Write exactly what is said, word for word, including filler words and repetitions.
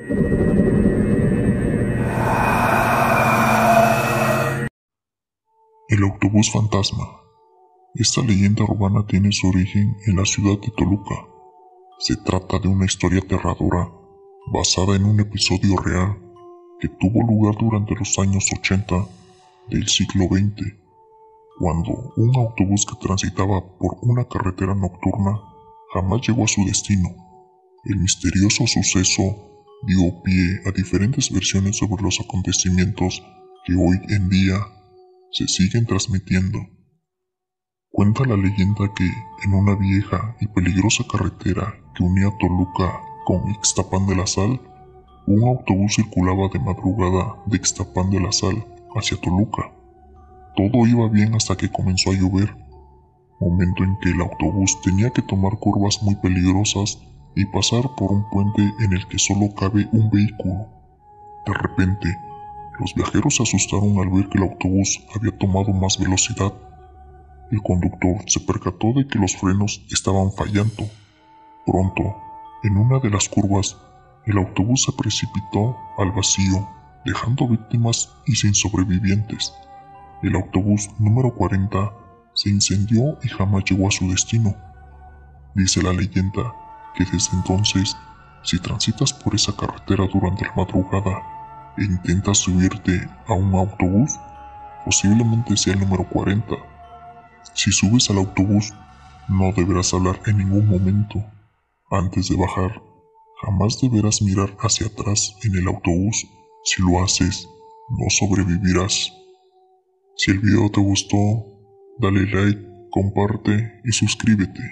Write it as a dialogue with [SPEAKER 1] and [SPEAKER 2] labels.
[SPEAKER 1] El autobús fantasma. Esta leyenda urbana tiene su origen en la ciudad de Toluca. Se trata de una historia aterradora basada en un episodio real que tuvo lugar durante los años ochenta del siglo veinte, cuando un autobús que transitaba por una carretera nocturna jamás llegó a su destino. El misterioso suceso dio pie a diferentes versiones sobre los acontecimientos que hoy en día se siguen transmitiendo. Cuenta la leyenda que en una vieja y peligrosa carretera que unía Toluca con Ixtapán de la Sal, un autobús circulaba de madrugada de Ixtapán de la Sal hacia Toluca. Todo iba bien hasta que comenzó a llover, momento en que el autobús tenía que tomar curvas muy peligrosas y pasar por un puente en el que solo cabe un vehículo. De repente, los viajeros se asustaron al ver que el autobús había tomado más velocidad. El conductor se percató de que los frenos estaban fallando. Pronto, en una de las curvas, el autobús se precipitó al vacío, dejando víctimas y sin sobrevivientes. El autobús número cuarenta se incendió y jamás llegó a su destino. Dice la leyenda que desde entonces, si transitas por esa carretera durante la madrugada e intentas subirte a un autobús, posiblemente sea el número cuarenta. Si subes al autobús, no deberás hablar en ningún momento. Antes de bajar, jamás deberás mirar hacia atrás en el autobús. Si lo haces, no sobrevivirás. Si el video te gustó, dale like, comparte y suscríbete.